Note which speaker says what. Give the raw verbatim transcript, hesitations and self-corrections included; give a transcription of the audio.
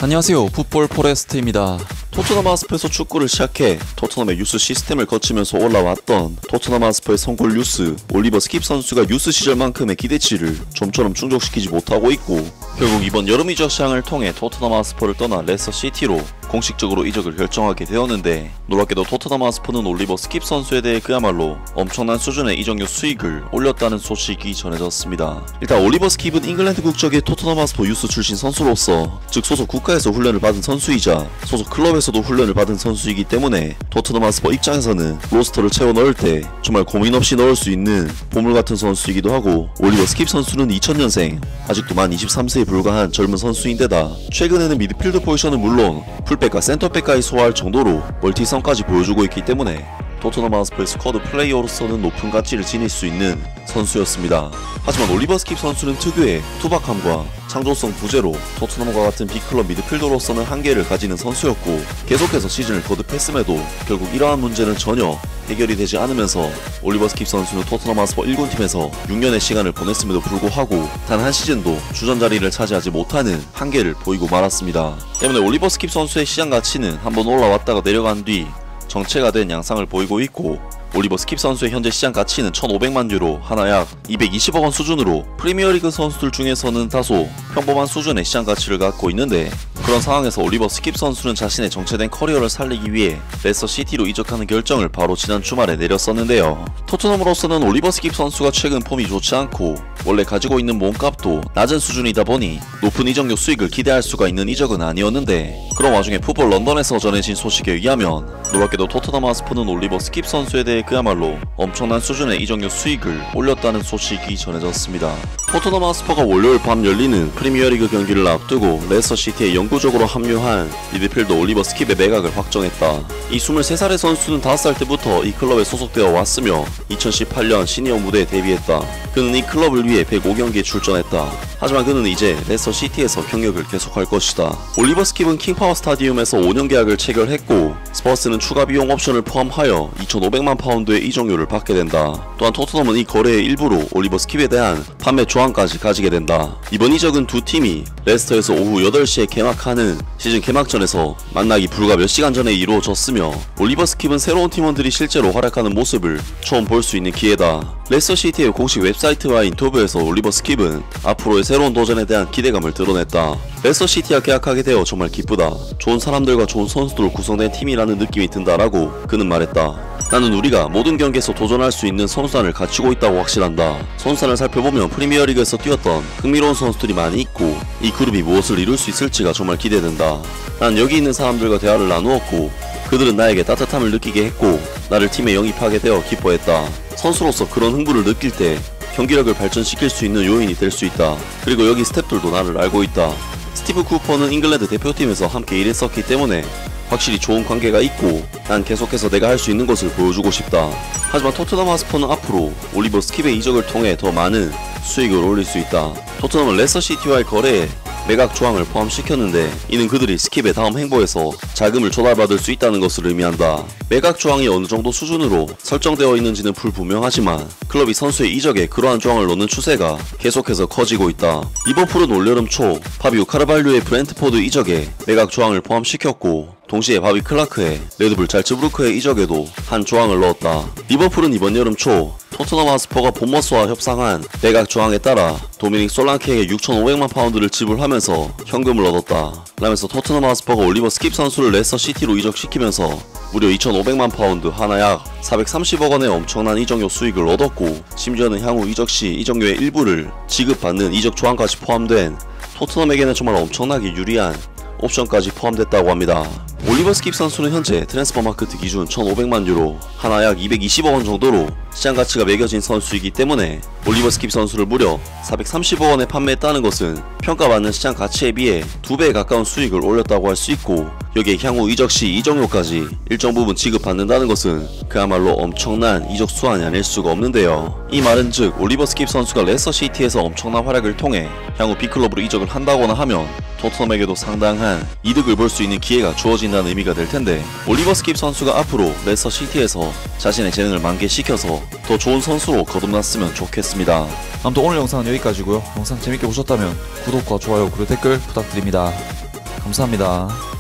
Speaker 1: 안녕하세요, 풋볼 포레스트입니다.
Speaker 2: 토트넘 하스퍼에서 축구를 시작해 토트넘의 유스 시스템을 거치면서 올라왔던 토트넘 하스퍼의 성골 유스 올리버 스킵 선수가 유스 시절만큼의 기대치를 좀처럼 충족시키지 못하고 있고, 결국 이번 여름 이적 시장을 통해 토트넘 하스퍼를 떠나 레스터 시티로 공식적으로 이적을 결정하게 되었는데, 놀랍게도 토트넘 하스퍼는 올리버 스킵 선수에 대해 그야말로 엄청난 수준의 이적료 수익을 올렸다는 소식이 전해졌습니다. 일단 올리버 스킵은 잉글랜드 국적의 토트넘 하스퍼 유스 출신 선수로서, 즉 소속 국가에서 훈련을 받은 선수이자 소속 클럽에서도 훈련을 받은 선수이기 때문에 토트넘 하스퍼 입장에서는 로스터를 채워 넣을 때 정말 고민 없이 넣을 수 있는 보물같은 선수이기도 하고, 올리버 스킵 선수는 이천 년생, 아직도 만 이십삼 세에 불과한 젊은 선수인데다 최근에는 미드필더 포지션은 물론 풀백과 센터백까지 소화할 정도로 멀티성까지 보여주고 있기 때문에 토트넘 하스퍼의 스쿼드 플레이어로서는 높은 가치를 지닐 수 있는 선수였습니다. 하지만 올리버 스킵 선수는 특유의 투박함과 창조성 부재로 토트넘과 같은 빅클럽 미드필더로서는 한계를 가지는 선수였고, 계속해서 시즌을 거듭했음에도 결국 이러한 문제는 전혀 해결이 되지 않으면서 올리버 스킵 선수는 토트넘 하스퍼 일 군팀에서 육 년의 시간을 보냈음에도 불구하고 단 한 시즌도 주전 자리를 차지하지 못하는 한계를 보이고 말았습니다. 때문에 올리버 스킵 선수의 시장 가치는 한번 올라왔다가 내려간 뒤 정체가 된 양상을 보이고 있고, 올리버 스킵 선수의 현재 시장 가치는 천오백만 유로, 하나 약 이백이십억 원 수준으로 프리미어리그 선수들 중에서는 다소 평범한 수준의 시장 가치를 갖고 있는데, 그런 상황에서 올리버 스킵 선수는 자신의 정체된 커리어를 살리기 위해 레스터 시티로 이적하는 결정을 바로 지난 주말에 내렸었는데요. 토트넘으로서는 올리버 스킵 선수가 최근 폼이 좋지 않고 원래 가지고 있는 몸값도 낮은 수준이다 보니 높은 이적료 수익을 기대할 수가 있는 이적은 아니었는데, 그런 와중에 풋볼 런던에서 전해진 소식에 의하면 놀랍게도 토트넘 하스퍼는 올리버 스킵 선수에 대해 그야말로 엄청난 수준의 이적료 수익을 올렸다는 소식이 전해졌습니다. 토트넘 하스퍼가 월요일 밤 열리는 프리미어리그 경기를 앞두고 레스터 시티에 영구적으로 합류한 미드필더 올리버 스킵의 매각을 확정했다. 이 스물세 살의 선수는 다섯 살 때부터 이 클럽에 소속되어 왔으며 이천십팔 년 시니어 무대에 데뷔했다. 그는 이 클럽을 위해 백오 경기에 출전했다. 하지만 그는 이제 레스터 시티에서 경력을 계속할 것이다. 올리버 스킵은 킹파워 스타디움에서 오 년 계약을 체결했고, 스퍼스는 추가 비용 옵션을 포함하여 이천오백만 파운드의 이적료를 받게 된다. 또한 토트넘은 이 거래의 일부로 올리버 스킵에 대한 판매 조항까지 가지게 된다. 이번 이적은 두 팀이 레스터에서 오후 여덟 시에 개막하는 시즌 개막전에서 만나기 불과 몇 시간 전에 이루어졌으며, 올리버 스킵은 새로운 팀원들이 실제로 활약하는 모습을 처음 볼 수 있는 기회다. 레스터 시티의 공식 웹사이트와 인터뷰에서 올리버 스킵은 앞으로의 새로운 도전에 대한 기대감을 드러냈다. 레스터 시티와 계약하게 되어 정말 기쁘다. 좋은 사람들과 좋은 선수들로 구성된 팀이라는 느낌이 든다라고 그는 말했다. 나는 우리가 모든 경기에서 도전할 수 있는 선수단을 갖추고 있다고 확신한다. 선수단을 살펴보면 프리미어리그에서 뛰었던 흥미로운 선수들이 많이 있고, 이 그룹이 무엇을 이룰 수 있을지가 정말 기대된다. 난 여기 있는 사람들과 대화를 나누었고, 그들은 나에게 따뜻함을 느끼게 했고 나를 팀에 영입하게 되어 기뻐했다. 선수로서 그런 흥분을 느낄 때 경기력을 발전시킬 수 있는 요인이 될 수 있다. 그리고 여기 스태프들도 나를 알고 있다. 스티브 쿠퍼는 잉글랜드 대표팀에서 함께 일했었기 때문에 확실히 좋은 관계가 있고, 난 계속해서 내가 할 수 있는 것을 보여주고 싶다. 하지만 토트넘 하스퍼는 앞으로 올리버 스킵의 이적을 통해 더 많은 수익을 올릴 수 있다. 토트넘은 레스터 시티와의 거래에 매각 조항을 포함시켰는데, 이는 그들이 스킵의 다음 행보에서 자금을 조달받을 수 있다는 것을 의미한다. 매각 조항이 어느 정도 수준으로 설정되어 있는지는 불분명하지만 클럽이 선수의 이적에 그러한 조항을 넣는 추세가 계속해서 커지고 있다. 리버풀은 올여름 초 파비오 카르발료의 브렌트포드 이적에 매각 조항을 포함시켰고, 동시에 바비 클라크의 레드불 잘츠부르크의 이적에도 한 조항을 넣었다. 리버풀은 이번 여름 초 토트넘 하스퍼가 본머스와 협상한 매각 조항에 따라 도미닉 솔랑케에게 육천오백만 파운드를 지불하면서 현금을 얻었다. 라면서 토트넘 하스퍼가 올리버 스킵 선수를 레스터 시티로 이적시키면서 무려 이천오백만 파운드, 하나 약 사백삼십억 원의 엄청난 이적료 수익을 얻었고, 심지어는 향후 이적 시 이적료의 일부를 지급받는 이적 조항까지 포함된 토트넘에게는 정말 엄청나게 유리한 옵션까지 포함됐다고 합니다. 올리버 스킵 선수는 현재 트랜스퍼마크트 기준 천오백만 유로, 하나 약 이백이십억 원 정도로 시장 가치가 매겨진 선수이기 때문에 올리버 스킵 선수를 무려 사백삼십억 원에 판매했다는 것은 평가받는 시장 가치에 비해 두 배에 가까운 수익을 올렸다고 할 수 있고, 여기에 향후 이적 시 이적료까지 일정 부분 지급받는다는 것은 그야말로 엄청난 이적 수완이 아닐 수가 없는데요. 이 말은 즉 올리버 스킵 선수가 레스터 시티에서 엄청난 활약을 통해 향후 B클럽으로 이적을 한다거나 하면 토트넘에게도 상당한 이득을 볼 수 있는 기회가 주어진다는 의미가 될 텐데, 올리버 스킵 선수가 앞으로 레스터 시티에서 자신의 재능을 만개시켜서 더 좋은 선수로 거듭났으면 좋겠습니다.
Speaker 1: 아무튼 오늘 영상은 여기까지고요. 영상 재밌게 보셨다면 구독과 좋아요 그리고 댓글 부탁드립니다. 감사합니다.